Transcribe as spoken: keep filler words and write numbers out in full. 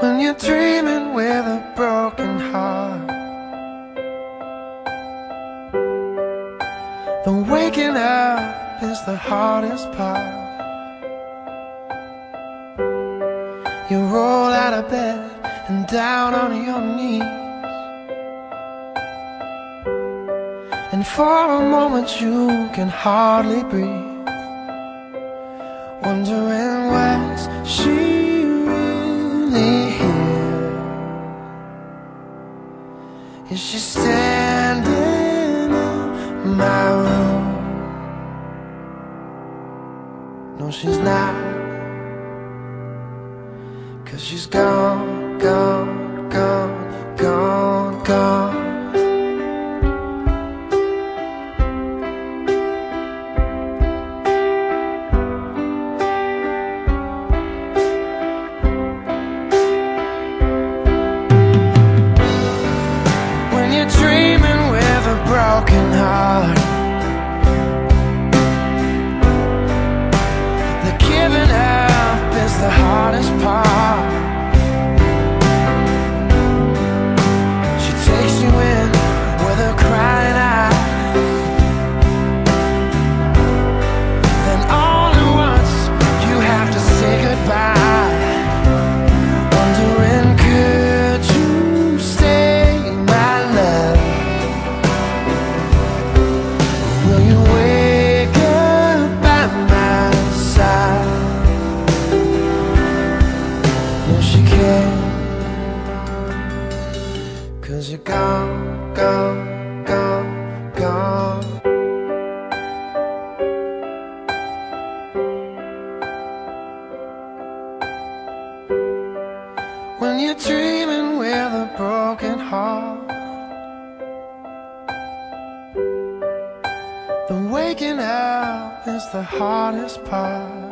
when you're dreaming with a broken heart. The waking up is the hardest part. You roll out of bed and down on your knees, and for a moment you can hardly breathe, wondering where's she really here? Is she standing in my room? No, she's not, 'cause she's gone, gone, gone, gone, gone. When you're dreaming with a broken heart, the giving up is the hardest part. She takes you in with her crying eyes, then all at once you have to say goodbye, wondering could you stay, my love? Will you wake up by my side? No, she can't, 'cause you're gone, gone, gone, gone. When you're dreaming with a broken heart, the waking up is the hardest part.